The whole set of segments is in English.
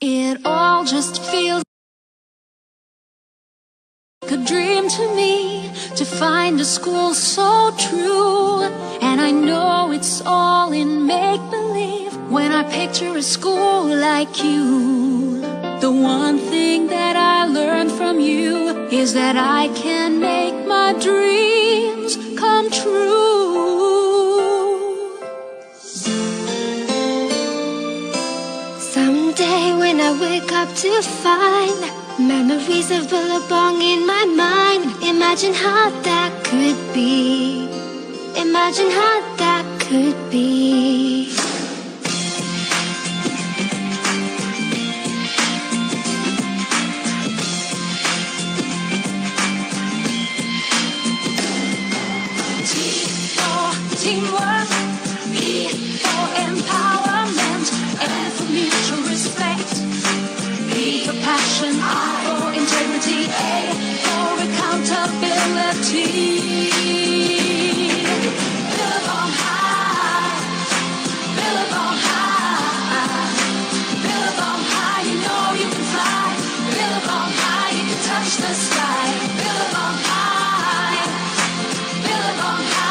It all just feels like a dream to me, to find a school so true. And I know it's all in make-believe when I picture a school like you. The one thing that I learned from you is that I can make my dreams come true. Someday when I wake up to find memories of Billabong in my mind, imagine how that could be. Imagine how that could be. Teamwork, E for empowerment, and for mutual respect. B for passion, I for integrity, A for accountability. Billabong High, Billabong High, Billabong High, you know you can fly. Billabong High, you can touch the sky. Billabong High, Billabong High.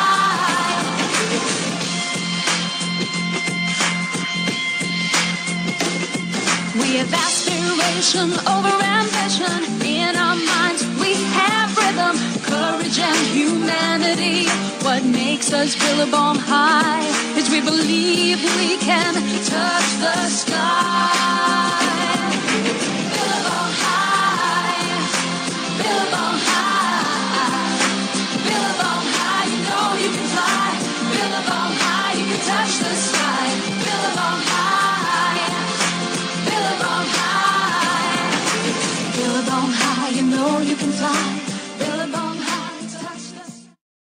We have aspiration over ambition. In our minds we have rhythm, courage and humanity. What makes us Billabong High is we believe we can touch the sky. Billabong High, Billabong High, Billabong High, you know you can fly. Billabong High, you can touch the sky. Billabong High, Billabong High, Billabong High, you know you can fly. Billabong High, touch the sky.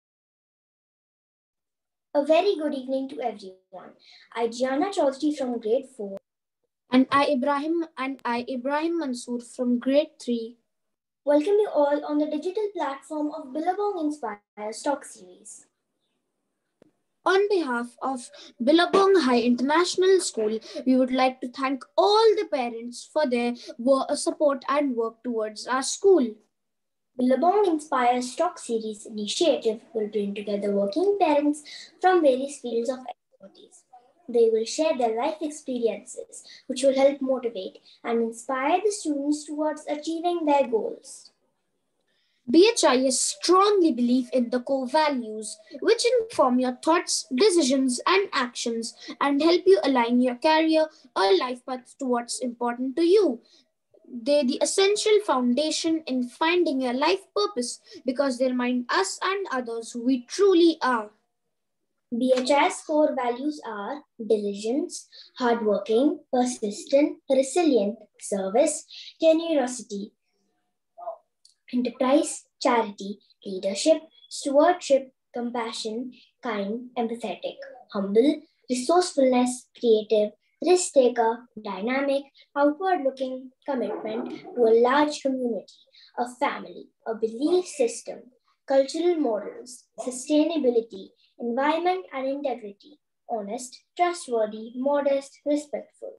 A very good evening to everyone. I, Gianna Chaudhary from grade 4. And I, Ibrahim Mansoor from grade 3. Welcome you all on the digital platform of Billabong Inspire Stock Series. On behalf of Billabong High International School, we would like to thank all the parents for their support and work towards our school. Billabong Inspire Stock Series initiative will bring together working parents from various fields of expertise. They will share their life experiences, which will help motivate and inspire the students towards achieving their goals. BHIS strongly believe in the core values, which inform your thoughts, decisions, and actions and help you align your career or life path to what's important to you. They're the essential foundation in finding your life purpose because they remind us and others who we truly are. BHI's core values are diligence, hardworking, persistent, resilient, service, generosity, enterprise, charity, leadership, stewardship, compassion, kind, empathetic, humble, resourcefulness, creative, risk-taker, dynamic, outward-looking, commitment to a large community, a family, a belief system, cultural morals, sustainability, environment and integrity, honest, trustworthy, modest, respectful.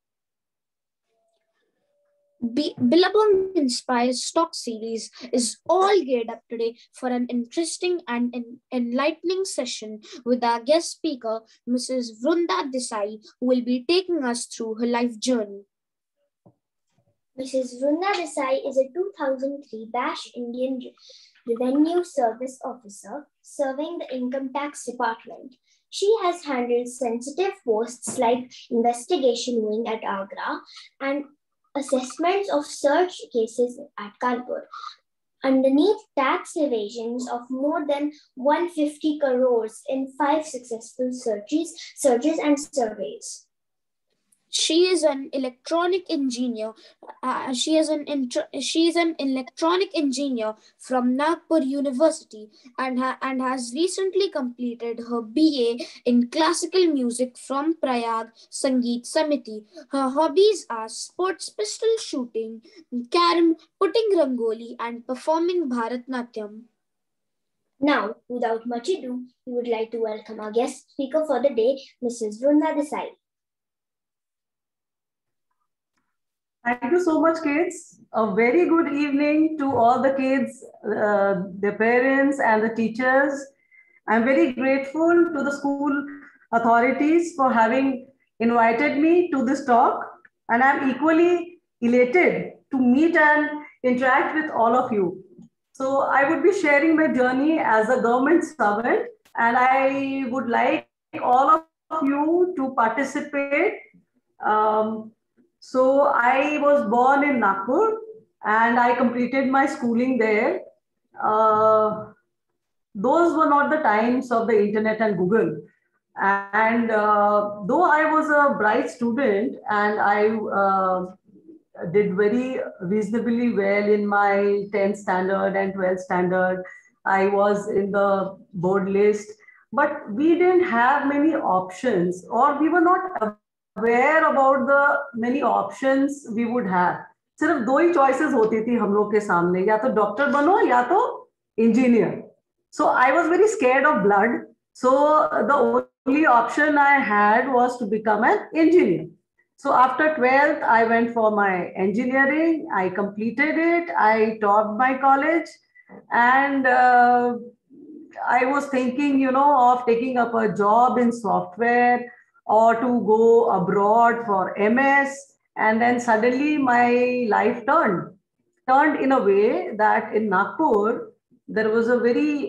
Billabong Inspire Stock Series is all geared up today for an interesting and enlightening session with our guest speaker, Mrs. Vrunda Desai, who will be taking us through her life journey. Mrs. Vrunda Desai is a 2003 Bash Indian Revenue Service Officer serving the Income Tax Department. She has handled sensitive posts like investigation wing at Agra and assessments of search cases at Kanpur. Underneath tax evasions of more than 150 crores in 5 successful searches and surveys. She is an electronic engineer. She is an electronic engineer from Nagpur University and has recently completed her BA in classical music from Prayag Sangeet Samiti. Her hobbies are sports pistol shooting, carom, putting rangoli, and performing Bharatnatyam. Now, without much ado, we would like to welcome our guest speaker for the day, Mrs. Vrunda Desai. Thank you so much, kids. A very good evening to all the kids, their parents, and the teachers. I'm very grateful to the school authorities for having invited me to this talk, and I'm equally elated to meet and interact with all of you. So, I would be sharing my journey as a government servant, and I would like all of you to participate. So I was born in Nagpur and I completed my schooling there. Those were not the times of the internet and Google. And though I was a bright student and I did very reasonably well in my 10th standard and 12th standard, I was in the board list, but we didn't have many options, or we were not aware about the many options we would have. सिर्फ दो ही choices होती थी हम लोग के सामने, या तो डॉक्टर बनो या तो engineer. So I was very scared of blood. So the only option I had was to become an engineer. So after 12th, I went for my engineering. I completed it. I topped my college, and I was thinking, you know, of taking up a job in software or to go abroad for MS. And then suddenly my life turned in a way that in Nagpur, there was a very,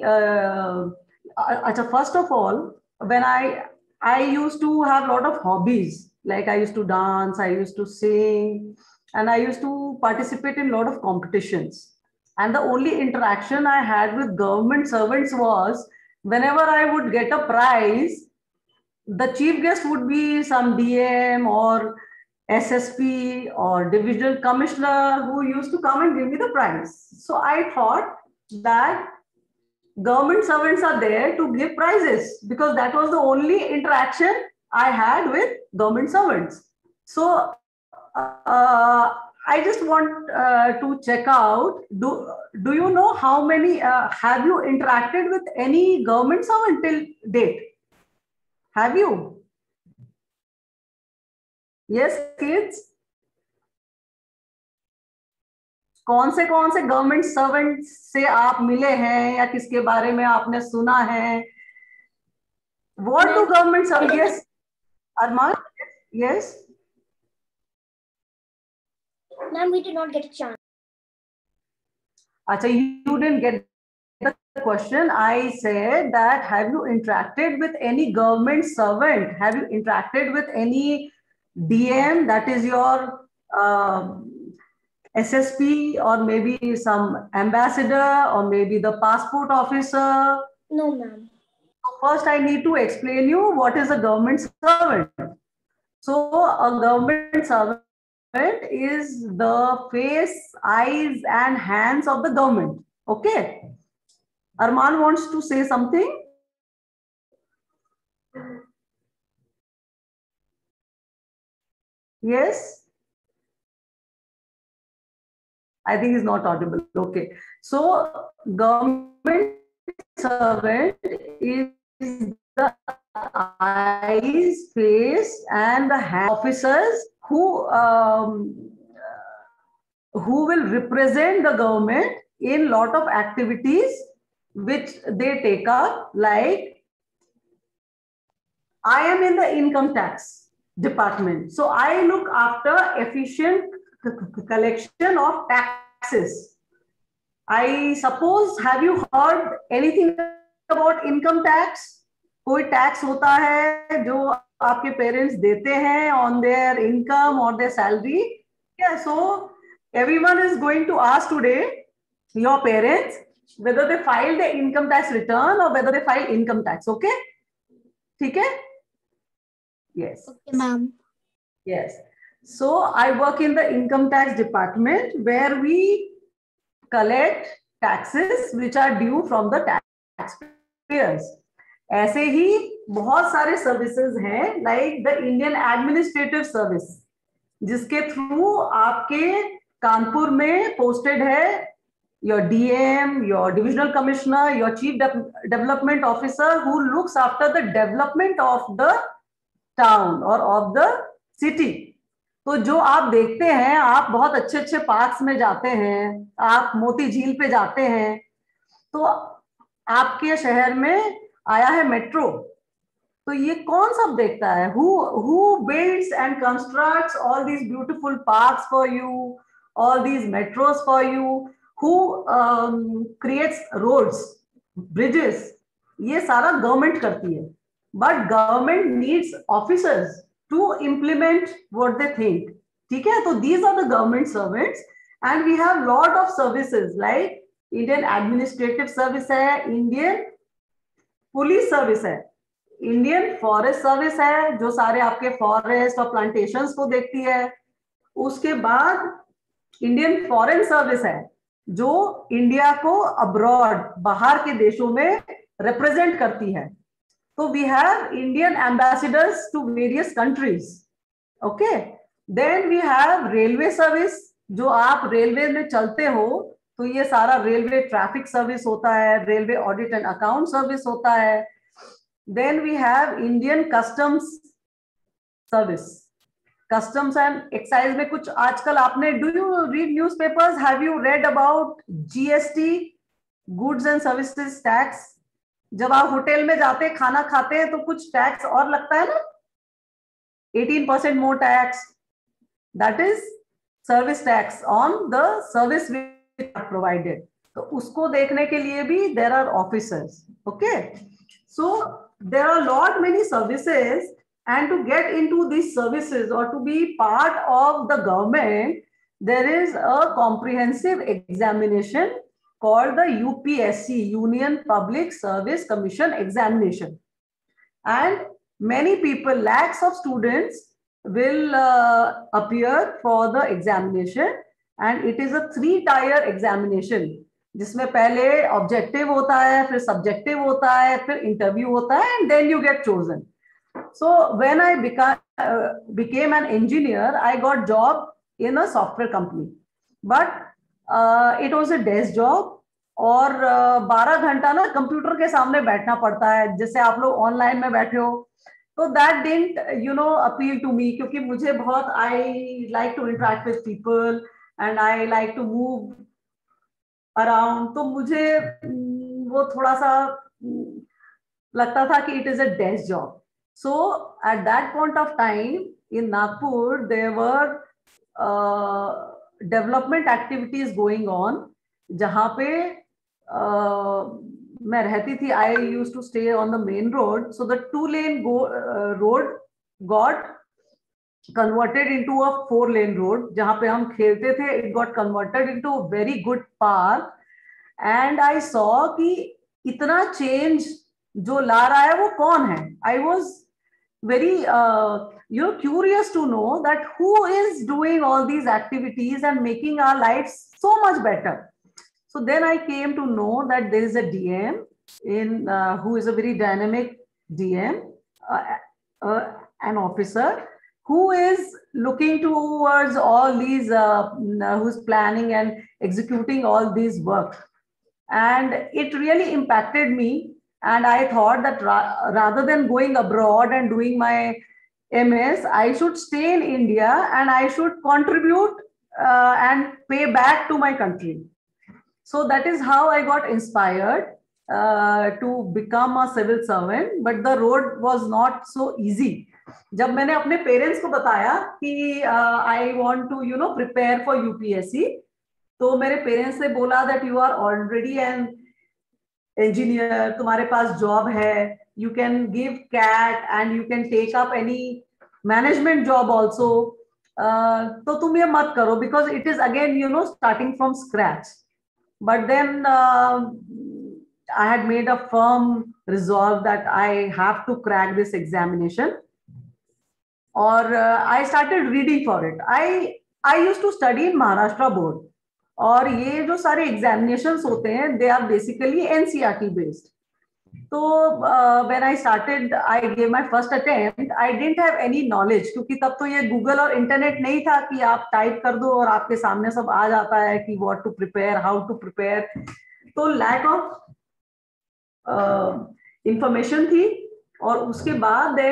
first of all, when I used to have a lot of hobbies, like I used to dance, I used to sing, and I used to participate in a lot of competitions. And the only interaction I had with government servants was whenever I would get a prize, the chief guest would be some DM or SSP or divisional commissioner who used to come and give me the prize. So I thought that government servants are there to give prizes because that was the only interaction I had with government servants. So I just want to check out, do you know how many, have you interacted with any government servant till date? Have you? Yes, kids? कौन से government servant से आप मिले हैं या किसके बारे में आपने सुना है? What do government servants? Yes, Arman? Yes. Ma'am, we did not get a chance. Acha, you didn't get the question. I said that have you interacted with any government servant? Have you interacted with any DM, that is your SSP, or maybe some ambassador, or maybe the passport officer? No, ma'am. First, I need to explain you what is a government servant. So, a government servant is the face, eyes, and hands of the government. Okay. Arman wants to say something. Yes. I think he's not audible. Okay. So, government servant is the eyes, face, and the hand officers who will represent the government in lot of activities which they take up. Like, I am in the income tax department, so I look after efficient collection of taxes. I suppose, have you heard anything about income tax? कोई tax होता है जो आपके parents देते हैं on their income or their salary? Yeah, so everyone is going to ask today your parents whether they file the income tax return or whether they file income tax. Okay? ठीक है? Yes. Okay, ma'am. Yes. So I work in the income tax department where we collect taxes which are due from the taxpayers. ऐसे ही बहुत सारे services हैं like the Indian Administrative Service, जिसके through आपके कानपुर में posted है your DM, your divisional commissioner, your chief development officer who looks after the development of the town or of the city. तो जो आप देखते हैं, आप बहुत अच्छे अच्छे पार्क्स में जाते हैं, आप मोती झील पे जाते हैं, तो आपके शहर में आया है मेट्रो, तो ये कौन सब देखता है? who builds and constructs all these beautiful parks for you, all these metros for you, who creates roads, bridges? ये सारा गवर्नमेंट करती है, but government needs officers to implement what they think. ठीक है, तो these are the government servants. And we have lot of services like Indian administrative service है, Indian police service है, Indian forest service है जो सारे आपके फॉरेस्ट और प्लांटेशंस को देखती है. उसके बाद इंडियन फॉरेन सर्विस है जो इंडिया को अब्रॉड, बाहर के देशों में रिप्रेजेंट करती है. तो we have Indian ambassadors to various countries. Okay, then we have railway service. जो आप रेलवे में चलते हो तो ये सारा रेलवे ट्रैफिक सर्विस होता है, railway audit and account service होता है. Then we have Indian Customs Service. Customs and Excise में कुछ आजकल आपने, do you read newspapers? Have you read about GST, Goods and Services Tax? जब आप होटल में जाते खाना खाते हैं तो कुछ टैक्स और लगता है ना, 18% more tax. That is service tax on the service which are provided. तो उसको देखने के लिए भी there are officers. Okay, so there are lot many services, and to get into these services or to be part of the government, there is a comprehensive examination called the UPSC, Union Public Service Commission examination. And many people, lakhs of students will appear for the examination, and it is a 3-tier examination, जिसमें पहले objective होता है, फिर subjective होता है, फिर interview होता है, and then you get chosen. So when I became an engineer, I got job in a software company, but it was a desk job. और 12 घंटा ना कंप्यूटर के सामने बैठना पड़ता है, जैसे आप लोग ऑनलाइन में बैठे हो. तो that didn't appeal to me, क्योंकि मुझे बहुत, I like to interact with people and I like to move around. तो मुझे वो थोड़ा सा लगता था कि it is a desk job. So at that point of time in Nagpur there were development activities going on, जहाँ पे मैं रहती थी. I used to stay on the main road, so the 2-lane road got converted into a 4-lane road. जहां पे हम खेलते थे, it got converted into a very good park. And I saw कि इतना change जो ला रहा है वो कौन है. I was very curious to know that who is doing all these activities and making our lives so much better. So then I came to know that there is a DM in who is a very dynamic DM, an officer who is looking towards all these, who's planning and executing all these work. And it really impacted me. And I thought that rather than going abroad and doing my MS, I should stay in India and I should contribute and pay back to my country. So that is how I got inspired to become a civil servant. But the road was not so easy. जब मैंने अपने parents को बताया कि I want to prepare for UPSC, तो मेरे parents ने बोला that you are already an engineer, तुम्हारे पास जॉब है, you can give CAT and you can take up any management job also, तो तुम ये मत करो because it is again starting from scratch. But then I had made a firm resolve that I have to crack this examination. और I started reading for it. I used to study in Maharashtra board. और ये जो सारे examinations होते हैं, they are basically NCERT based. तो when I started, I gave my first attempt. I didn't have any knowledge, क्योंकि तब तो ये Google और इंटरनेट नहीं था कि आप टाइप कर दो और आपके सामने सब आ जाता है कि what to prepare, how to prepare. तो lack of information थी. और उसके बाद then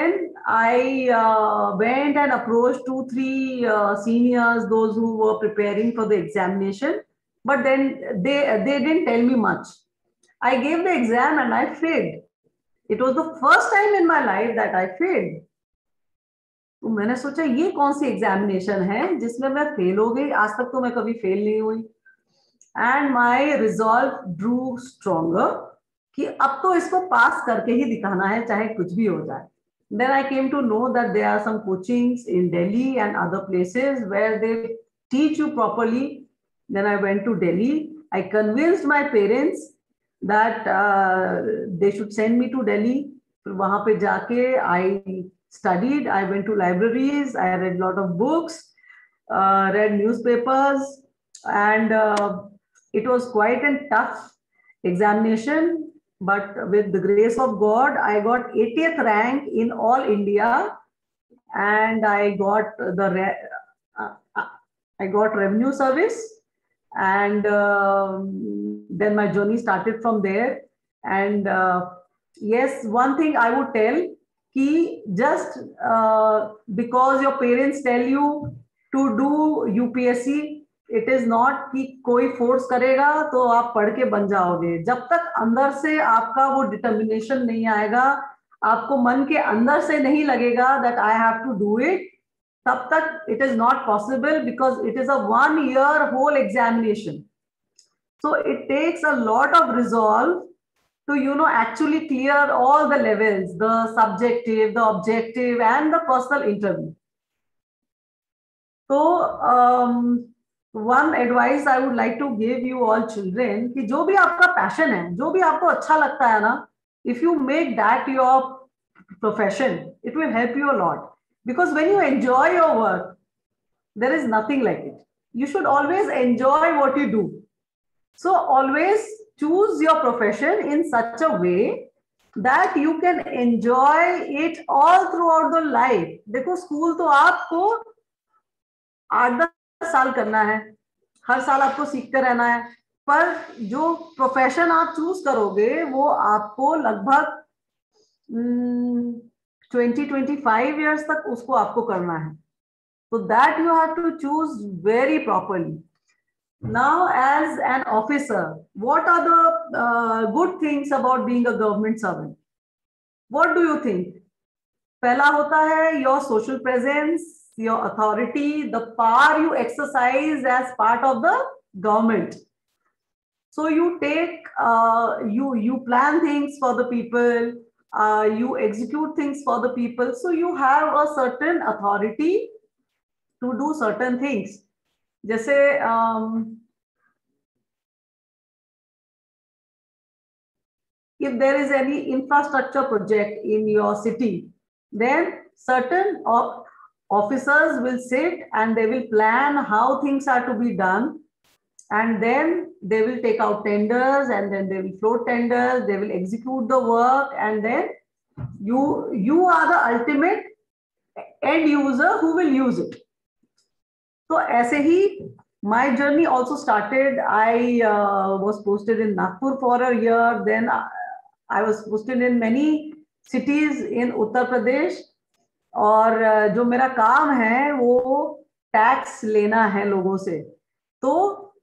I went and approached 2-3 seniors, those who were preparing for the examination, but then they didn't tell me much. I gave the exam and I failed. It was the first time in my life that I failed. तो मैंने सोचा ये कौन C examination है जिसमें मैं fail हो गई, आज तक तो मैं कभी फेल नहीं हुई. And my resolve drew stronger कि अब तो इसको पास करके ही दिखाना है चाहे कुछ भी हो जाए. Then I came to know that there are some coachings in Delhi and other places where they teach you properly. Then I went to Delhi. I convinced my parents that they should send me to Delhi. वहाँ पे जाके I studied. I went to libraries. I read a lot of books, read newspapers, and it was quite a tough examination. But with the grace of God, I got 80th rank in all India, and I got revenue service, and then my journey started from there. And yes, one thing I would tell, कि just because your parents tell you to do UPSC, it is not कि कोई force करेगा तो आप पढ़ के बन जाओगे. जब तक अंदर से आपका वो डिटर्मिनेशन नहीं आएगा, आपको मन के अंदर से नहीं लगेगा that I have to do it, तब तक it is not possible, because it is a 1 year whole examination. So it takes a lot of resolve to actually clear all the levels, the subjective, the objective, and the personal interview. So one advice I would like to give you all children, कि जो भी आपका passion है, जो भी आपको अच्छा लगता है ना, if you make that your profession, it will help you a lot. Because when you enjoy your work, there is nothing like it. You should always enjoy what you do. So always choose your profession in such a way that you can enjoy it all throughout the life. देखो school तो आपको 8-10 साल करना है, हर साल आपको सीखते रहना है, पर जो प्रोफेशन आप चूज करोगे वो आपको लगभग 20-25 years तक उसको आपको करना है. So that you have to choose very properly. Now, as an officer, what are the good things about being a government servant? What do you think? पहला होता है your social presence, your authority, the power you exercise as part of the government. So you take, you plan things for the people, you execute things for the people. So you have a certain authority to do certain things. जैसे if there is any infrastructure project in your city, then certain officers will sit and they will plan how things are to be done, and then they will take out tenders, and then they will float tenders, they will execute the work, and then you are the ultimate end user who will use it. So ऐसे ही my journey also started. I was posted in Nagpur for a year. Then I was posted in many cities in Uttar Pradesh. और जो मेरा काम है वो tax लेना है लोगों से. तो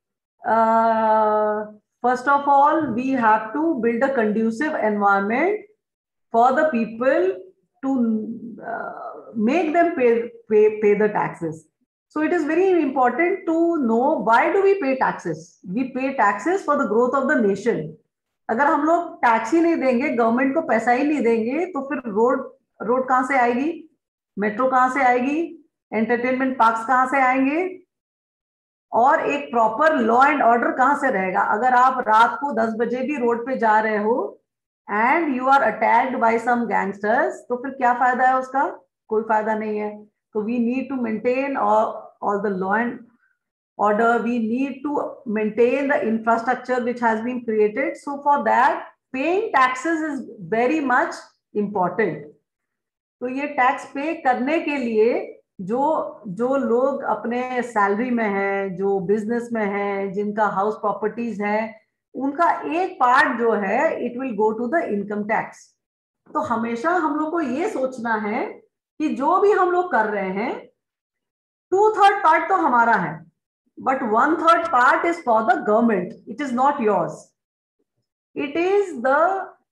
first of all, we have to build a conducive environment for the people to make them pay the taxes. So it is very important to know why do we pay taxes. We pay taxes for the growth of the nation. अगर हम लोग tax ही नहीं देंगे, government को पैसा ही नहीं देंगे, तो फिर रोड कहाँ से आएगी, मेट्रो कहाँ से आएगी, एंटरटेनमेंट पार्क्स कहाँ से आएंगे, और एक प्रॉपर लॉ एंड ऑर्डर कहाँ से रहेगा. अगर आप रात को 10 बजे भी रोड पे जा रहे हो and you are attacked by some gangsters, तो फिर क्या फायदा है उसका? कोई फायदा नहीं है. So we need to maintain all the law and order. We need to maintain the infrastructure which has been created. So for that, paying taxes is very much important. तो ये टैक्स पे करने के लिए जो लोग अपने सैलरी में है, जो बिजनेस में है, जिनका हाउस प्रॉपर्टीज है, उनका एक पार्ट जो है it will go to the income tax. तो हमेशा हम लोग को ये सोचना है कि जो भी हम लोग कर रहे हैं 2/3 पार्ट तो हमारा है, but 1/3 part is for the government. It is not yours. It is the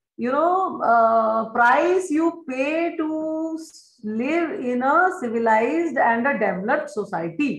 price you pay to live in a civilized and a developed society.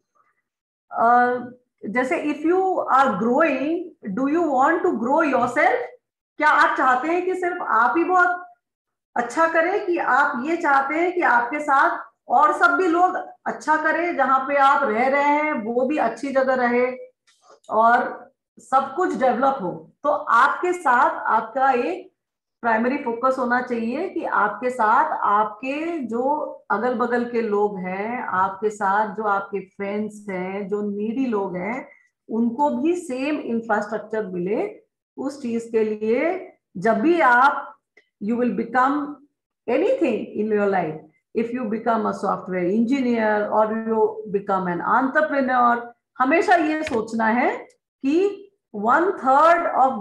जैसे if you are growing, do you want to grow yourself? क्या आप चाहते हैं कि सिर्फ आप ही बहुत अच्छा करें, कि आप ये चाहते हैं कि आपके साथ और सब भी लोग अच्छा करें, जहां पे आप रह रहे हैं वो भी अच्छी जगह रहे और सब कुछ डेवलप हो? तो आपके साथ आपका एक प्राइमरी फोकस होना चाहिए कि आपके साथ आपके जो अगल बगल के लोग हैं, आपके साथ जो आपके फ्रेंड्स हैं, जो नीडी लोग हैं, उनको भी सेम इंफ्रास्ट्रक्चर मिले। उस चीज के लिए जब भी आप you will become anything in your life, if you become a software engineer or you become an entrepreneur, हमेशा ये सोचना है कि 1/3 of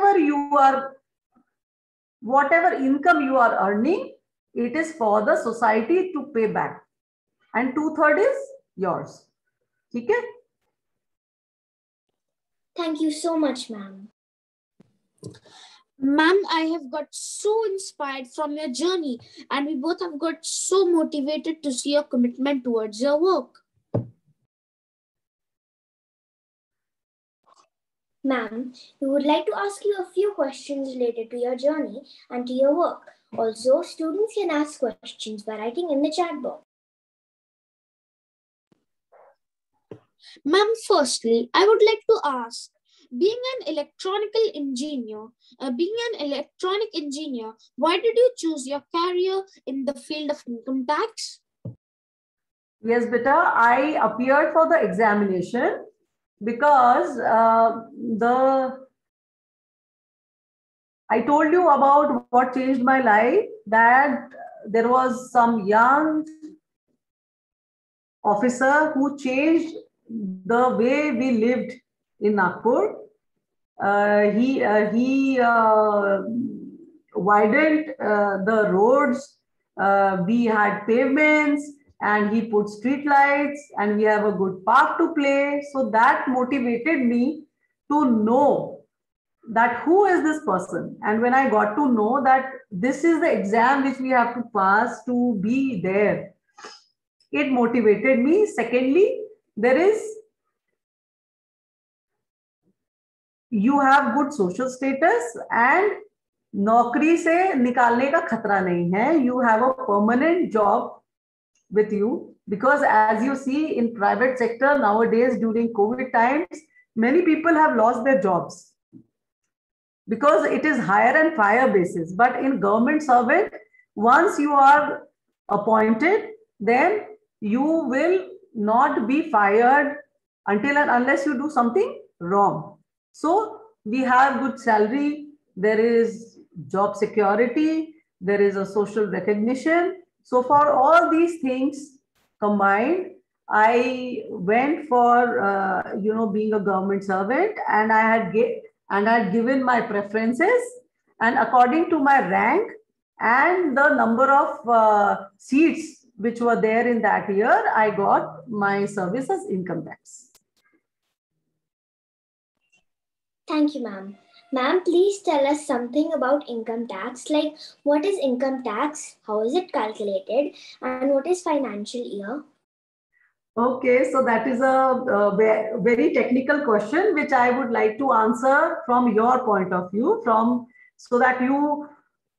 whatever income you are earning, it is for the society to pay back, and 2/3 is yours. ठीक है? Thank you so much, ma'am. Ma'am, I have got so inspired from your journey, and we both have got so motivated to see your commitment towards your work. Ma'am, we would like to ask you a few questions related to your journey and to your work. Also, students can ask questions by writing in the chat box. Ma'am, firstly, I would like to ask, being an electronic engineer, why did you choose your career in the field of income tax? Yes, beta, I appeared for the examination because I told you about what changed my life, that there was some young officer who changed the way we lived in Nagpur. He widened the roads. We had pavements, and he put street lights, and we have a good park to play. So that motivated me to know that who is this person. And when I got to know that this is the exam which we have to pass to be there, it motivated me. Secondly, you have good social status, and नौकरी से निकालने का खतरा नहीं है. You have a permanent job with you, because as you see in private sector nowadays during COVID times, many people have lost their jobs because it is hire and fire basis. But in government servant, once you are appointed, then you will not be fired until and unless you do something wrong. So we have good salary, there is job security, there is a social recognition. So for all these things combined, I went for being a government servant, and I had given my preferences, and according to my rank and the number of seats which were there in that year, I got my service as income tax. Thank you, ma'am. Ma'am, please tell us something about income tax. Like, what is income tax? How is it calculated? And what is financial year? Okay, so that is a very technical question, which I would like to answer from your point of view, so that you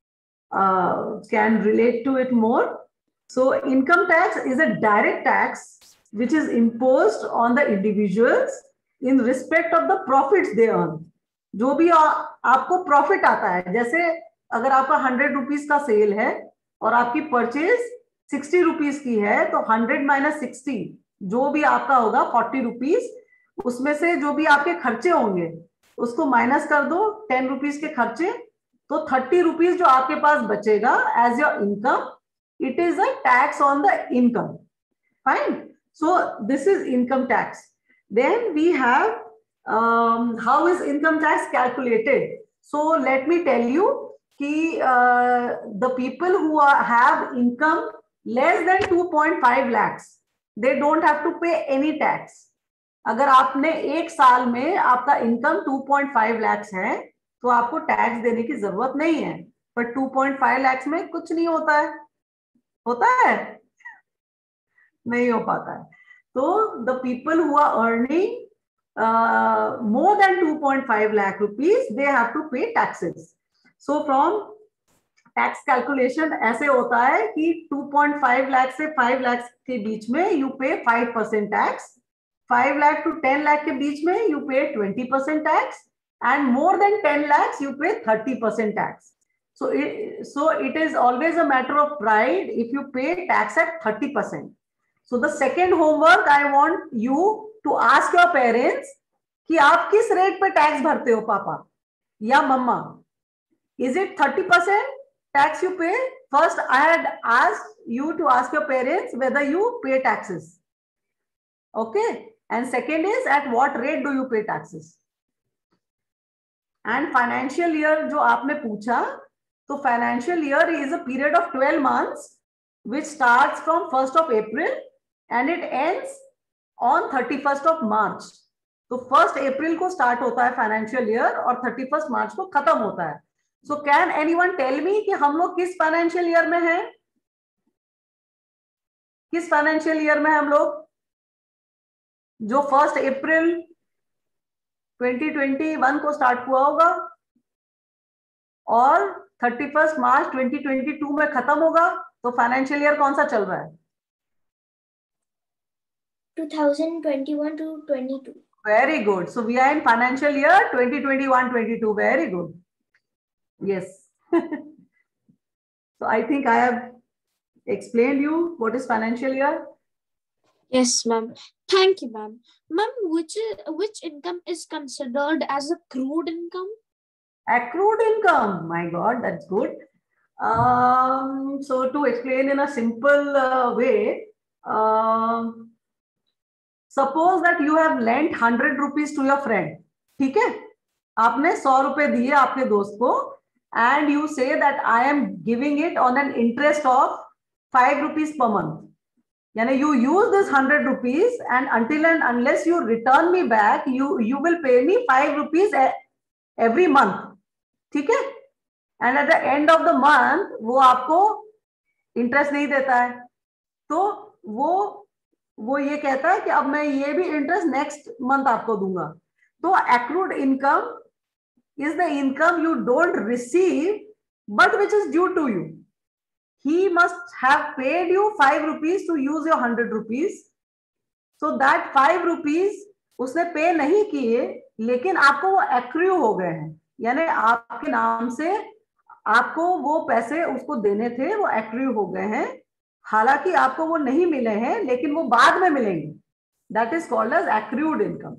can relate to it more. So income tax is a direct tax which is imposed on the individuals in respect of the profits they earn. जो भी आपको profit आता है, जैसे अगर आपका 100 rupees का cell है और आपकी परचेज 60 रुपीज की है, तो 100 - 60 जो भी आपका होगा 40 रुपीज, उसमें से जो भी आपके खर्चे होंगे उसको माइनस कर दो 10 रुपीज के खर्चे, तो 30 रुपीज जो आपके पास बचेगा as your income, it is a tax on the income. Fine. So this is income tax. Then we have how is income tax calculated? So let me tell you कि the people who have income less than 2.5 lakhs they don't have to pay any tax. अगर आपने एक साल में आपका income 2.5 lakhs है तो आपको टैक्स देने की जरूरत नहीं है, पर 2.5 lakhs में कुछ नहीं होता है, होता है नहीं हो पाता है. तो the people who are earning more than 2.5 lakh rupees they have to pay taxes. So from tax calculation ऐसे होता है कि 2.5 लाख से 5 लाख के बीच में यू पे 5% टैक्स, 5 लाख टू 10 लाख के बीच में you pay 20% tax, and more than 10 lakhs you pay 30% tax. So it is always a matter of pride if you pay tax at 30%. So the second homework I want you to ask your parents कि आप किस rate पे tax भरते हो पापा या मम्मा. Is it 30% tax you pay? First I had asked you to ask your parents whether you pay taxes. Okay, and second is at what rate do you pay taxes. And financial year जो आपने पूछा, तो financial year is a period of 12 months which starts from 1st of April and it ends on 31st of March. तो 1st April को start होता है financial year और 31st March को खत्म होता है. So can anyone tell me कि हम लोग किस financial year में हैं? किस financial year में हम लोग? जो 1st April 2021 को स्टार्ट हुआ होगा और 31st मार्च 2022 में खत्म होगा, तो फाइनेंशियल ईयर कौन सा चल रहा है? 2021 to 22. Very good. So we are in financial year 2021-22. Very good. Yes. So I think I have explained you what is financial year. Yes, ma'am. Thank you, ma'am. Ma'am, which income is considered as accrued income? Accrued income. My God, that's good. So to explain in a simple way, suppose that you have lent 100 rupees to your friend. ठीक है? आपने 100 रुपए दिए आपके दोस्त को, and you say that I am giving it on an interest of 5 rupees per month. यानी you use this 100 rupees and until and unless you return me back, you will pay me 5 rupees every month. ठीक है? And at the end of the month वो आपको interest नहीं देता है, तो वो ये कहता है कि अब मैं ये भी इंटरेस्ट नेक्स्ट मंथ आपको दूंगा. तो accrued income is the income you don't receive but which is due to you. He must have paid you 5 rupees to use your 100 rupees. So that 5 rupees उसने पे नहीं किए, लेकिन आपको वो एक्रू हो गए हैं, यानी आपके नाम से आपको वो पैसे उसको देने थे, वो एक्रू हो गए हैं. हालांकि आपको वो नहीं मिले हैं, लेकिन वो बाद में मिलेंगे. That is called as accrued income.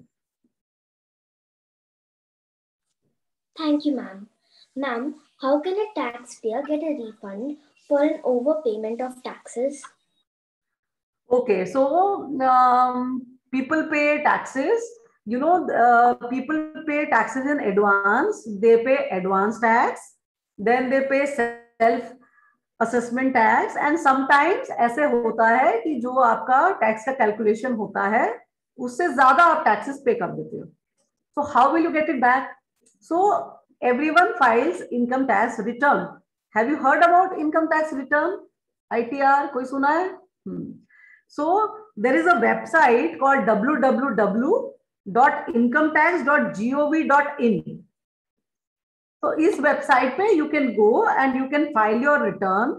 Thank you, ma'am. Ma'am, how can a taxpayer get a refund for an overpayment of taxes? Okay, so people pay taxes. You know, people pay taxes in advance. They pay advance tax, then they pay self assessment tax, and sometimes ऐसे होता है कि जो आपका tax का calculation होता है उससे ज्यादा आप टैक्सेस पे कर देते हो. So how will you get it back? So everyone files income tax return. Have you heard about income tax return? ITR कोई सुना है? So there is a website called www.incometax.gov.in. So इस वेबसाइट पे you can go and you can file your return.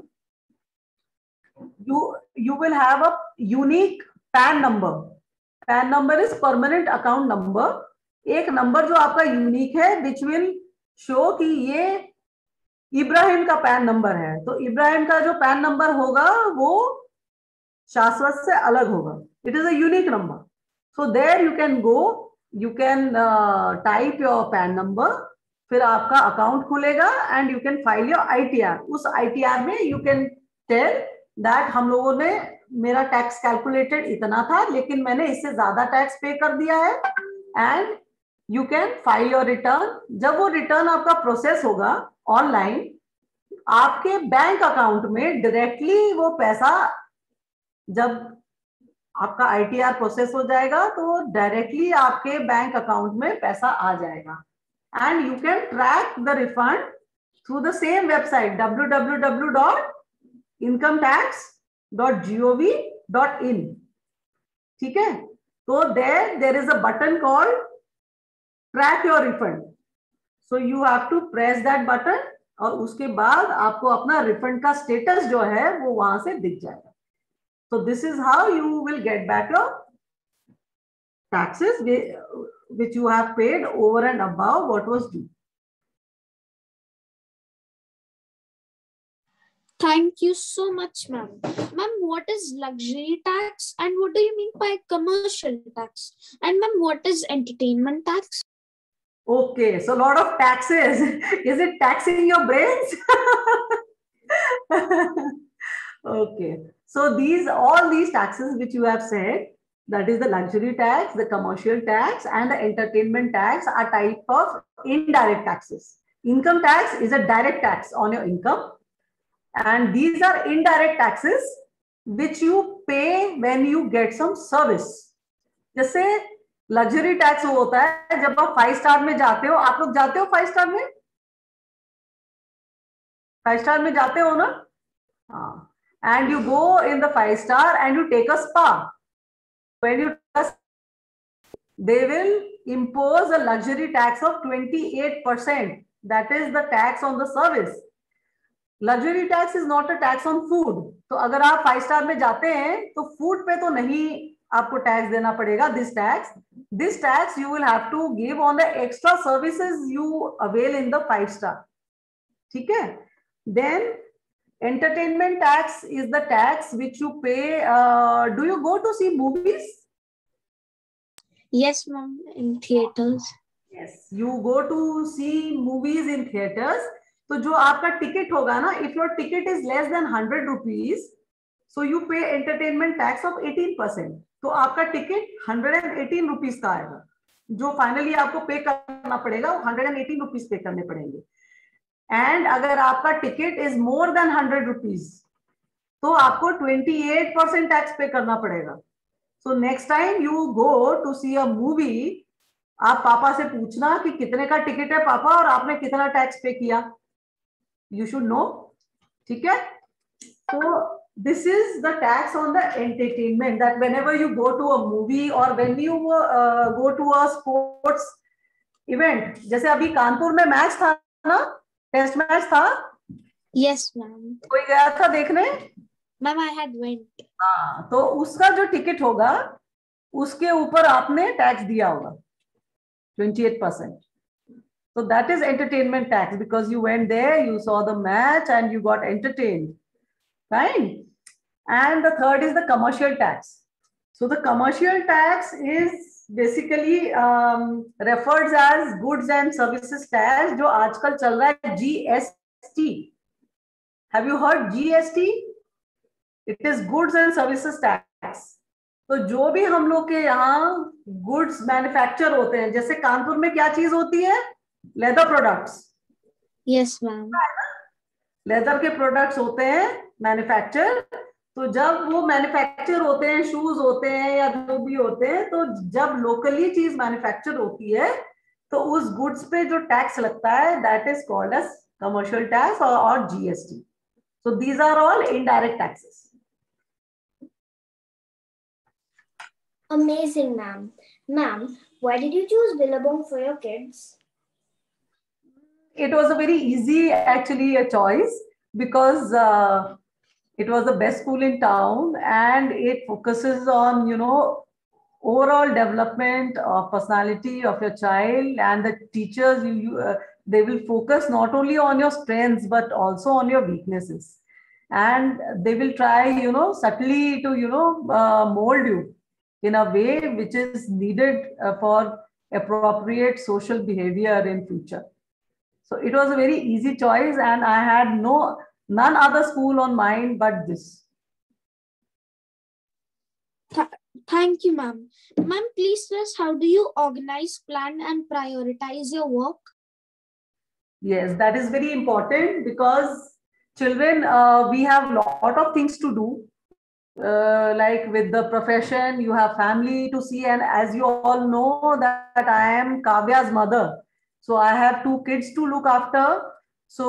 You will have a unique PAN number. PAN number is permanent account number. एक number जो आपका unique है which will show कि ये इब्राहिम का pan number है. तो इब्राहिम का जो पैन नंबर होगा वो शाश्वत से अलग होगा. It is a unique number. So there you can go, you can type your PAN number, फिर आपका अकाउंट खुलेगा and you can file your ITR. उस ITR में you can tell that हम लोगों ने मेरा टैक्स कैलकुलेटेड इतना था, लेकिन मैंने इससे ज्यादा टैक्स पे कर दिया है, and you can file your return. जब वो रिटर्न आपका प्रोसेस होगा ऑनलाइन, आपके बैंक अकाउंट में डायरेक्टली वो पैसा, जब आपका ITR प्रोसेस हो जाएगा तो डायरेक्टली आपके बैंक अकाउंट में पैसा आ जाएगा. And you can track the refund through the same website, www.incometax.gov.in. ठीक है? So there is a button called track your refund. So you have to press that button और उसके बाद आपको अपना रिफंड का स्टेटस जो है वो वहां से दिख जाएगा. So this is how you will get back your taxes which you have paid over and above what was due. Thank you so much, ma'am. Ma'am, what is luxury tax and what do you mean by commercial tax? And ma'am, what is entertainment tax? Okay, so a lot of taxes. Is it taxing your brains? Okay, so all these taxes which you have said, that is the luxury tax, the commercial tax, and the entertainment tax are type of indirect taxes. Income tax is a direct tax on your income, and these are indirect taxes which you pay when you get some service. जैसे luxury tax वो होता है जब आप 5 star में जाते हो. आप लोग जाते हो 5 स्टार में? 5 स्टार में जाते हो ना? हाँ. And you go in the 5 star and you take a spa. When you they will impose a luxury tax of 28%. That is the tax on the service. Luxury tax is not a tax on food. तो अगर आप 5 star में जाते हैं तो food पे तो नहीं आपको टैक्स देना पड़ेगा. This tax you will have to give on the extra services you avail in the 5 star. ठीक है? Then entertainment tax is the tax which you pay. Do you go to see movies? Yes, ma'am, in theaters. Yes, you go to see movies in theaters. तो जो आपका ticket होगा ना, if your ticket is less than 100 rupees, so you pay entertainment tax of 18%. तो आपका ticket 118 rupees का आएगा. जो फाइनली आपको पे करना पड़ेगा वो 118 रुपीज पे करने पड़ेंगे. एंड अगर आपका ticket is more than 100 rupees तो आपको 28% टैक्स पे करना पड़ेगा. So next time you go to see a movie, आप पापा से पूछना कि कितने का टिकट है पापा और आपने कितना टैक्स पे किया. You should know. ठीक है? तो this is the tax on the entertainment, that whenever you go to a movie or when you go to a sports event. जैसे अभी कानपुर में मैच था ना, टेस्ट मैच था. Yes, ma'am. कोई गया था देखने? Ma'am, I had went. हाँ, तो उसका जो टिकट होगा उसके ऊपर आपने टैक्स दिया होगा 28%. So that is entertainment tax because you went there, you saw the match and you got entertained. Right? And the third is the commercial tax. So the commercial tax is basically referred as goods and services tax, जो आजकल चल रहा है GST. Have you heard GST? It is goods and services tax. तो जो भी हम लोग के यहाँ goods मैन्युफैक्चर होते हैं, जैसे कानपुर में क्या चीज होती है? Leather products. Yes, ma'am. Leather के प्रोडक्ट्स होते हैं मैन्युफैक्चर. तो जब वो मैन्युफैक्चर होते हैं, शूज होते हैं या जो भी होते हैं, तो जब लोकली चीज मैन्युफैक्चर होती है तो उस गुड्स पे जो टैक्स लगता है that is called as commercial tax और GST. So these are all indirect taxes. Amazing, ma'am. Ma'am, why did you choose Billabong for your kids? It was a very easy, actually, a choice because it was the best school in town and it focuses on, overall development of personality of your child, and the teachers, they will focus not only on your strengths, but also on your weaknesses. And they will try, subtly to, mold you in a way which is needed for appropriate social behavior in future. So it was a very easy choice and I had none other school on mind but this. Thank you, ma'am. Ma'am, please tell us, how do you organize, plan and prioritize your work? Yes, that is very important because children, we have lot of things to do. Like with the profession, you have family to see, and as you all know that I am Kavya's mother, so I have 2 kids to look after. So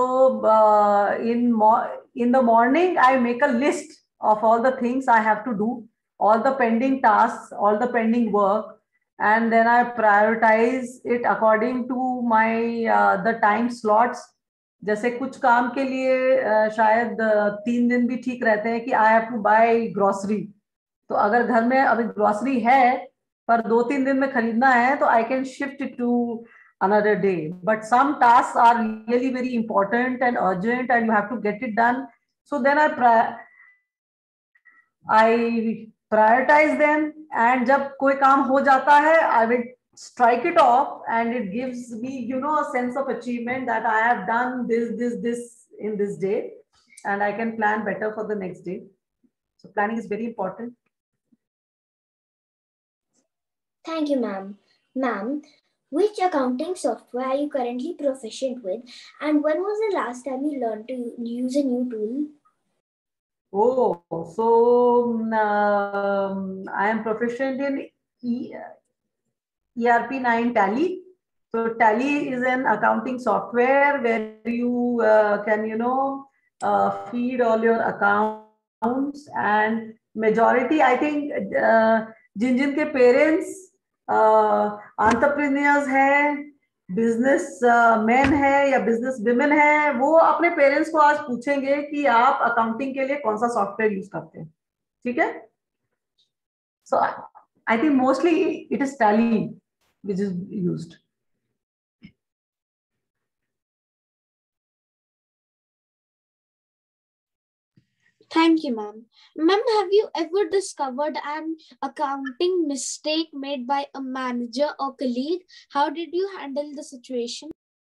in the morning, I make a list of all the things I have to do, all the pending tasks, all the pending work, and then I prioritize it according to my the time slots. जैसे कुछ काम के लिए शायद 3 दिन भी ठीक रहते हैं कि I have to buy grocery, तो अगर घर में अभी ग्रोसरी है पर 2-3 दिन में खरीदना है तो I can shift it to another day. But some tasks are really very important and urgent and you have to get it done, so then I prioritize them, and जब कोई काम हो जाता है I will strike it off, and it gives me, you know, a sense of achievement that I have done this in this day, and I can plan better for the next day. So planning is very important. Thank you, ma'am. Ma'am, which accounting software are you currently proficient with, and when was the last time you learned to use a new tool? Oh, so I am proficient in ERP 9 Tally. So Tally is an accounting software where you can, you know, feed all your accounts, and majority, I think, जिन के parents entrepreneurs हैं, business man है या business women है, वो अपने parents को आज पूछेंगे कि आप अकाउंटिंग के लिए कौन सा सॉफ्टवेयर यूज करते हैं. ठीक है. So I think mostly it is Tally which is used. Thank you, ma'am. Ma'am, have you ever discovered an accounting mistake made by a manager or colleague? How did you handle the situation?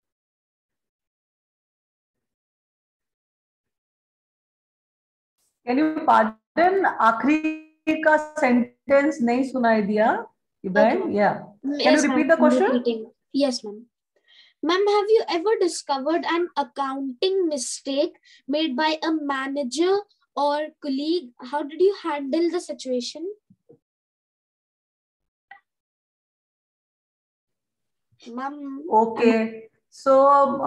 Can you pardon? आखिरी का sentence नहीं सुनाई दिया. Ibrahim, okay. Yeah. Can you repeat the question? Yes, ma'am. Ma'am, have you ever discovered an accounting mistake made by a manager or colleague? How did you handle the situation? Ma'am. Okay. So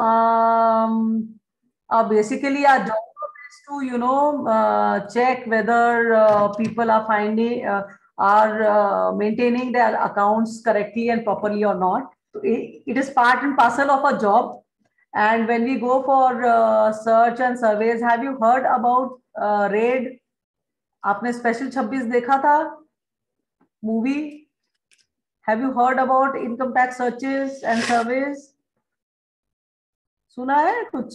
basically our job is to, you know, check whether people are finding are maintaining their accounts correctly and properly or not. So it is part and parcel of a job. And when we go for search and surveys, have you heard about RAID? आपने special 26 देखा था movie? Have you heard about income tax searches and surveys? सुना है कुछ?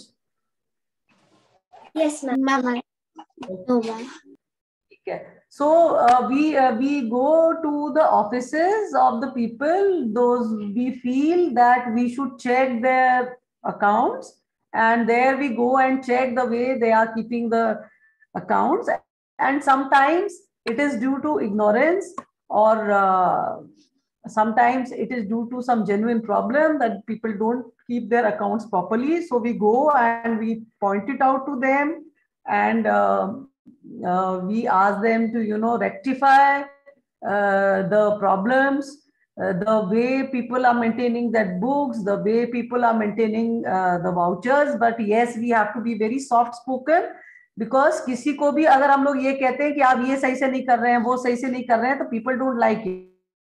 Yes, ma'am. No, ma'am. Okay. So we go to the offices of the people those we feel that we should check their accounts, and there we go and check the way they are keeping the accounts, and sometimes it is due to ignorance, or sometimes it is due to some genuine problem that people don't keep their accounts properly. So we go and we point it out to them, and we ask them to, you know, rectify the problems, the way people are maintaining that books, the way people are maintaining the vouchers. But yes, we have to be very soft spoken, because किसी को भी अगर हम लोग ये कहते हैं कि आप ये सही से नहीं कर रहे हैं, वो सही से नहीं कर रहे हैं, तो people don't like it.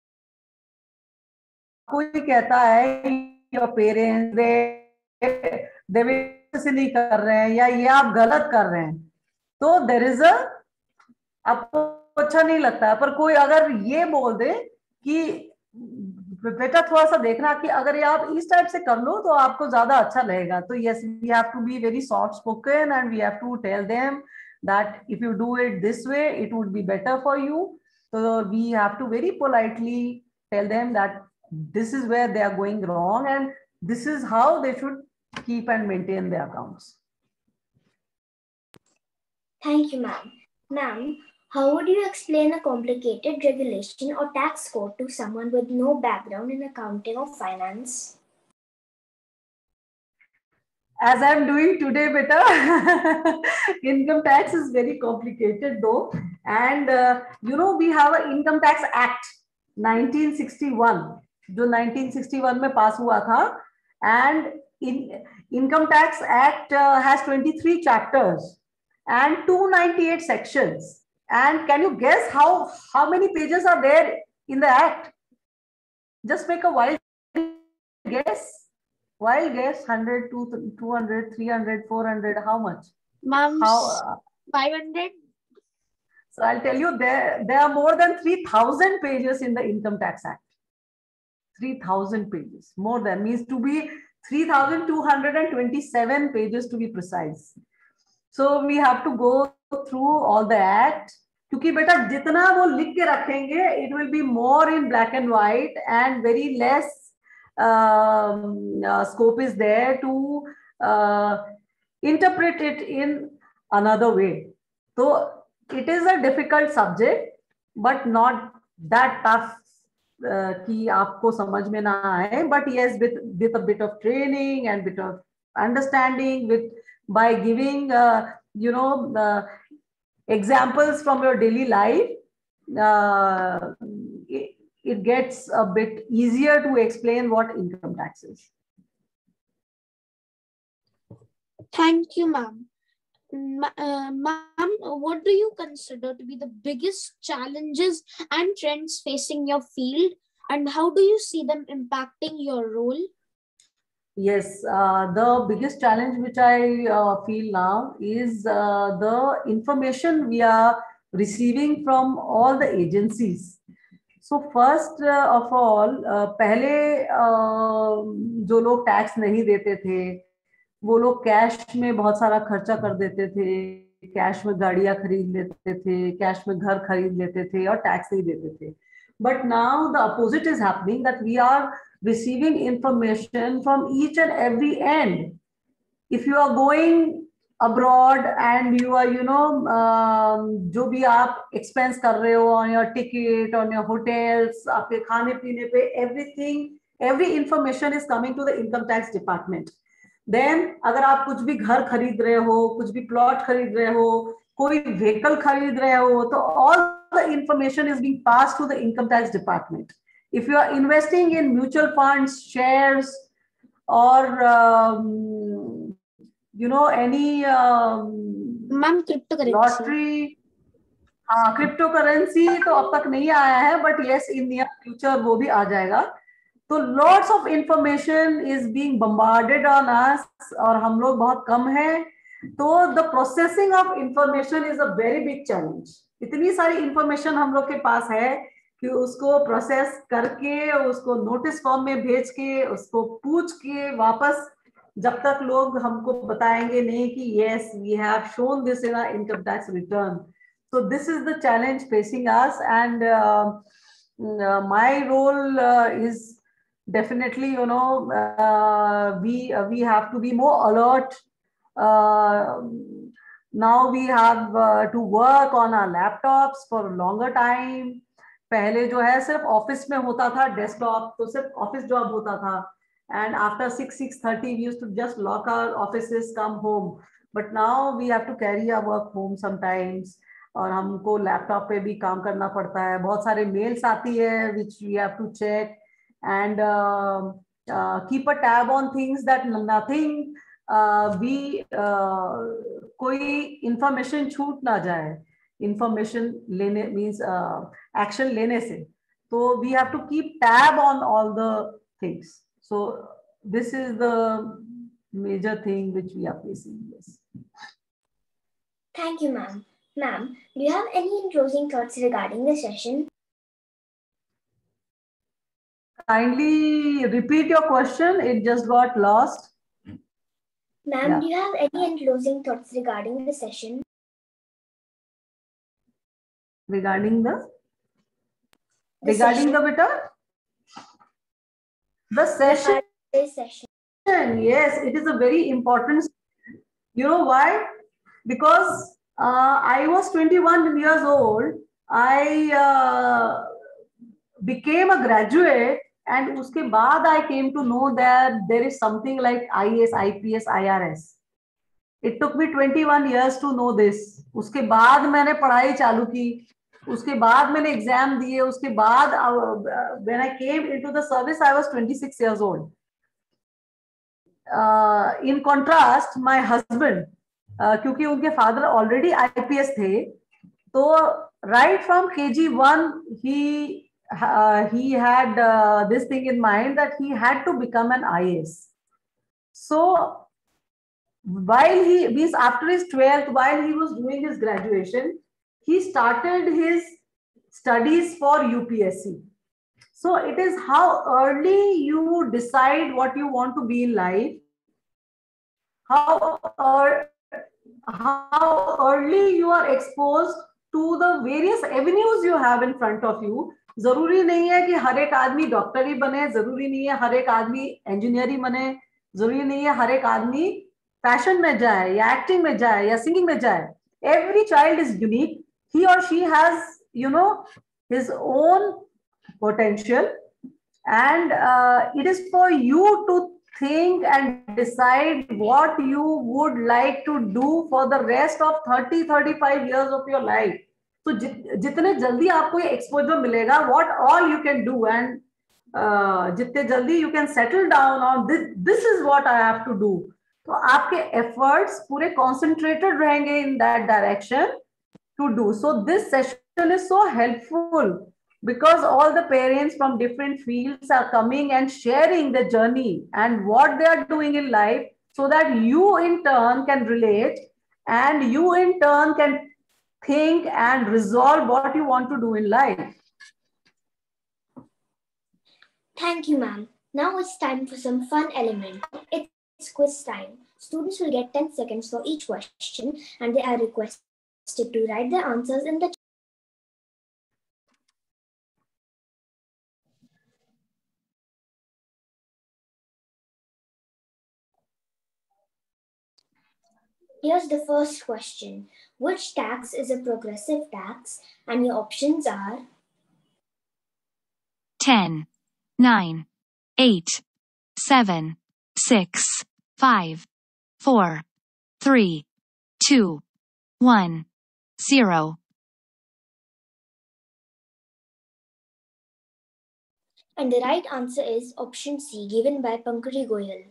कोई कहता है your parents they से नहीं कर रहे हैं या ये आप गलत कर रहे हैं, तो there is a, आपको अच्छा नहीं लगता है. पर कोई अगर ये बोल दे कि बेटा थोड़ा सा देखना कि अगर ये आप इस टाइप से कर लो तो आपको ज्यादा अच्छा रहेगा, तो yes, we have to be very soft spoken, and we have to tell them that if you do it this way it would be better for you. So we have to very politely tell them that this is where they are going wrong and this is how they should keep and maintain their accounts. Thank you, ma'am. Ma'am, how would you explain a complicated regulation or tax code to someone with no background in accounting or finance? as I'm doing today, beta. Income tax is very complicated though. And we have an Income Tax Act 1961, जो 1961 में पास हुआ था. And Income Tax Act has 23 chapters and 298 sections. And can you guess how many pages are there in the act? Just make a wild guess. Wild guess. 100, 200, 300, 400. How much? Ma'am, 500. So I'll tell you, there are more than 3,000 pages in the Income Tax Act. 3,000 pages. More than, means to be 3,227 pages to be precise. So we have to go through all the act. क्योंकि बेटा जितना वो लिख के रखेंगे, it will be more in black and white and very less scope is there to interpret it in another way. So it is a difficult subject, but not that tough कि आपको समझ में ना आए. But yes, with a bit of training and bit of understanding, by giving examples from your daily life, it gets a bit easier to explain what income tax is. Thank you, ma'am. Ma'am, what do you consider to be the biggest challenges and trends facing your field, and how do you see them impacting your role? Yes, the biggest challenge which I feel now is the information we are receiving from all the agencies. So first of all, पहले जो लोग tax नहीं देते थे, वो लोग cash में बहुत सारा खर्चा कर देते थे, कैश में गाड़ियां खरीद लेते थे, कैश में घर खरीद लेते थे और टैक्स नहीं देते थे. But now the opposite is happening, that we are receiving information from each and every end. If you are going abroad and you are, जो भी आप expense कर रहे हो on your ticket, on your hotels, आपके खाने पीने पे, everything, every information is coming to the income tax department. Then अगर आप कुछ भी घर खरीद रहे हो, कुछ भी प्लॉट खरीद रहे हो, कोई व्हीकल खरीद रहे हो, तो all the information is being passed to the income tax department. If you are investing in mutual funds, shares, or any cryptocurrency. Lottery, cryptocurrency तो अब तक नहीं आया है, but yes, in near future वो भी आ जाएगा. So lots of information is being bombarded on us, और हम लोग बहुत कम हैं. तो the processing of information is a very big challenge. इतनी सारी information हम लोग के पास है कि उसको प्रोसेस करके, उसको नोटिस फॉर्म में भेज के, उसको पूछ के वापस, जब तक लोग हमको बताएंगे नहीं कि yes, we have shown this in our income tax return. So this is the challenge facing us, and my role is definitely, we have to be more alert. Now we have to work on our laptops for a longer time. पहले जो है सिर्फ office में होता था, desktop तो सिर्फ office job होता था, and after 6:30 we used to just lock our offices, come home. But now we have to carry our work home sometimes, और हमको लैपटॉप पे भी काम करना पड़ता है. बहुत सारे मेल्स आती है which we have to check and keep a tab on things, that nothing कोई इंफॉर्मेशन छूट ना जाए. Information लेने means action लेने से, तो we have to keep tab on all the things. So this is the major thing which we are facing. Yes. Thank you, ma'am. Ma'am, do you have any closing thoughts regarding the session? Kindly repeat your question. It just got lost. Ma'am, Yeah. Do you have any closing thoughts regarding the session? Regarding the session. beta? The session. This session. Yes, it is a very important. You know why? Because I was 21 years old. I became a graduate and उसके बाद I came to know that there is something like IAS, IPS, IRS. It took me 21 years to know this. उसके बाद मैंने पढ़ाई चालू की, उसके बाद मैंने एग्जाम दिए, उसके बाद when I came into the service I was 26 years old. In contrast, my husband, क्योंकि उनके फादर ऑलरेडी IPS थे, तो right from KG1 he had this thing in mind that he had to become an IAS. So while he means after his 12th, while he was doing his graduation, he started his studies for UPSC. So it is how early you decide what you want to be in life, how early you are exposed to the various avenues you have in front of you. जरूरी नहीं है कि हर एक आदमी doctor ही बने, जरूरी नहीं है हर एक आदमी इंजीनियर ही बने, जरूरी नहीं है हर एक आदमी फैशन में जाए या एक्टिंग में जाए या सिंगिंग में जाए. Every child is unique. He or she has, his own potential, and it is for you to think and decide what you would like to do for the rest of 30-35 years of your life. So जितने जल्दी आपको ये exposure मिलेगा, what all you can do, and जितने जल्दी you can settle down on this is what I have to do. तो आपके efforts पूरे concentrated रहेंगे in that direction to do. So this session is so helpful because all the parents from different fields are coming and sharing the journey and what they are doing in life, so that you in turn can relate and you in turn can think and resolve what you want to do in life. Thank you, ma'am. Now it's time for some fun element. It's quiz time. Students will get 10 seconds for each question, and they are requested to write their answers in the Here's the first question. Which tax is a progressive tax? And your options are 10, 9, 8, 7, 6, 5, 4, 3, 2, 1, 0. And the right answer is option C, given by Pankaj Goyal.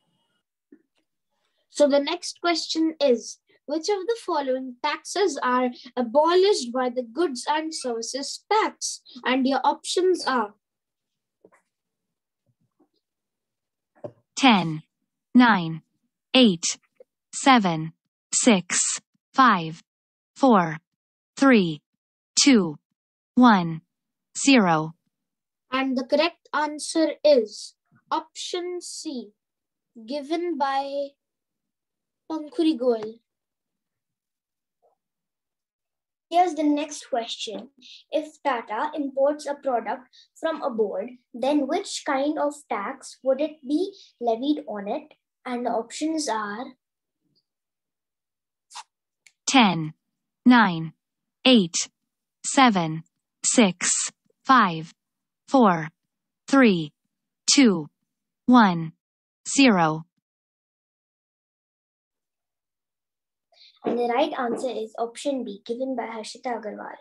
So the next question is, which of the following taxes are abolished by the Goods and Services Tax? And your options are 10, 9, 8, 7, 6, 5, 4, 3, 2, 1, 0. And the correct answer is option C, given by Pankaj Goyal. Here's the next question. If Tata imports a product from abroad, then which kind of tax would it be levied on it? And the options are 10, 9, 8, 7, 6, 5, 4, 3, 2, 1, 0. And the right answer is option B, given by Harshita Agarwal.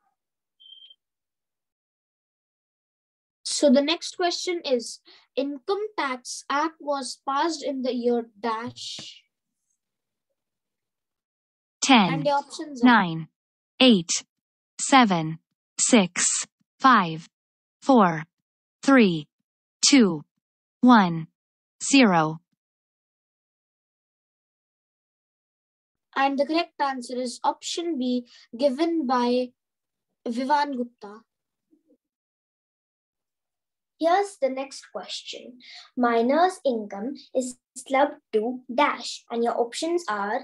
So the next question is, Income Tax Act was passed in the year dash. 10, And the options are 9, 8, 7, 6, 5, 4, 3, 2, 1, 0. And the correct answer is option B, given by Vivan Gupta. Here's the next question. Minor's income is clubbed to dash, and your options are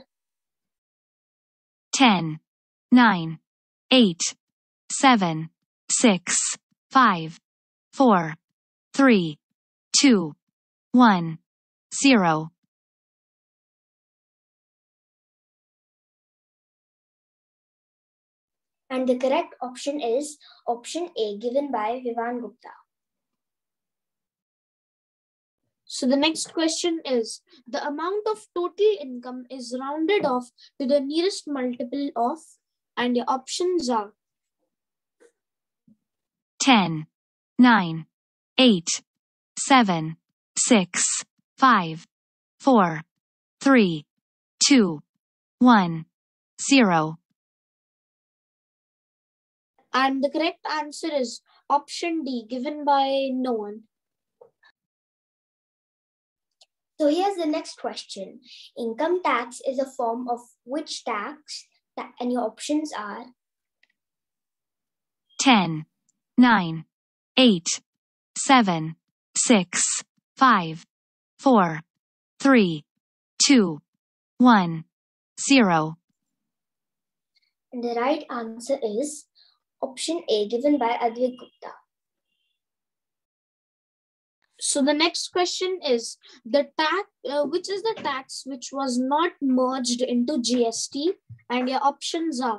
10, 9, 8, 7, 6, 5, 4, 3, 2, 1, 0. And the correct option is option A, given by Vivan Gupta. So the next question is, the amount of total income is rounded off to the nearest multiple of, and your options are 10, 9, 8, 7, 6, 5, 4, 3, 2, 1, 0. And the correct answer is option D, given by no one. So here's the next question. Income tax is a form of which tax? And your options are 10, 9, 8, 7, 6, 5, 4, 3, 2, 1, 0. And the right answer is option A, given by Advik Gupta. So the next question is, the tax, which is the tax which was not merged into GST, and your options are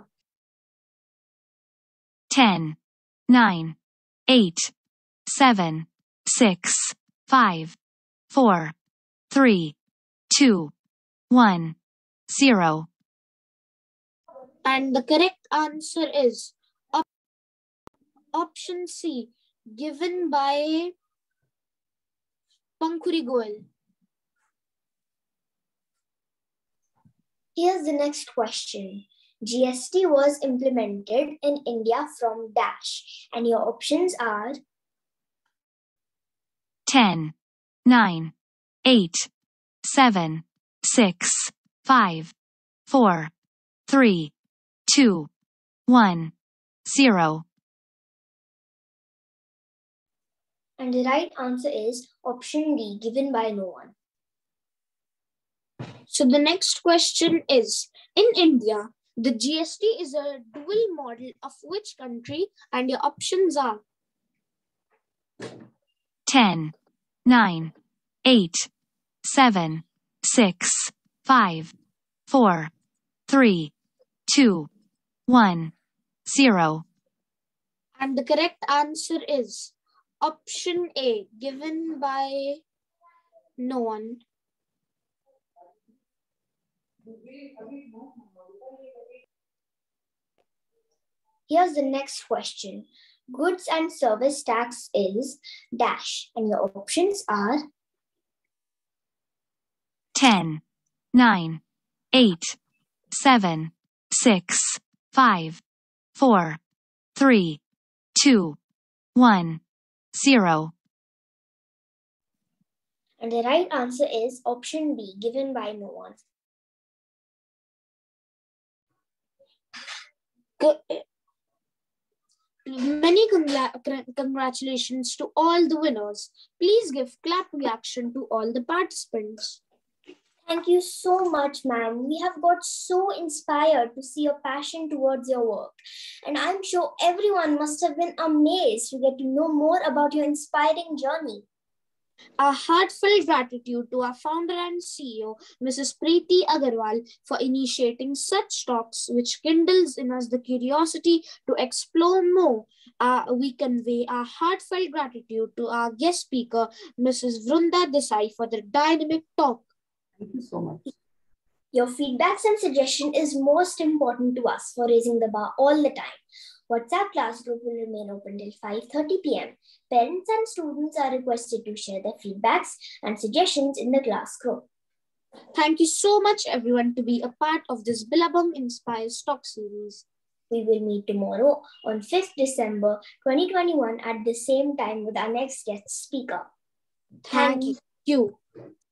10, 9, 8, 7, 6, 5, 4, 3, 2, 1, 0. And the correct answer is option C, given by Pankhuri Goel. Here's the next question. GST was implemented in India from dash, and your options are 10, 9, 8, 7, 6, 5, 4, 3, 2, 1, 0. And the right answer is option D, given by no one. So the next question is, in India, the GST is a dual model of which country, and your options are 10, 9, 8, 7, 6, 5, 4, 3, 2, 1, 0. And the correct answer is option A, given by no one. Here's the next question. Goods and service tax is dash, and your options are 10, 9, 8, 7, 6, 5, 4, 3, 2, 1, 0. And the right answer is option B, given by no one. Many congratulations to all the winners. Please give clap reaction to all the participants. Thank you so much, ma'am. We have got so inspired to see your passion towards your work. And I'm sure everyone must have been amazed to get to know more about your inspiring journey. A heartfelt gratitude to our founder and CEO, Mrs. Preeti Agarwal, for initiating such talks, which kindles in us the curiosity to explore more. We convey our heartfelt gratitude to our guest speaker, Mrs. Vrunda Desai, for the dynamic talk. Thank you so much. Your feedbacks and suggestion is most important to us for raising the bar all the time. WhatsApp class group will remain open till 5:30 p.m. Parents and students are requested to share their feedbacks and suggestions in the class group. Thank you so much, everyone, to be a part of this Billabong Inspires Talk series. We will meet tomorrow on 5th December 2021 at the same time with our next guest speaker. Thank you.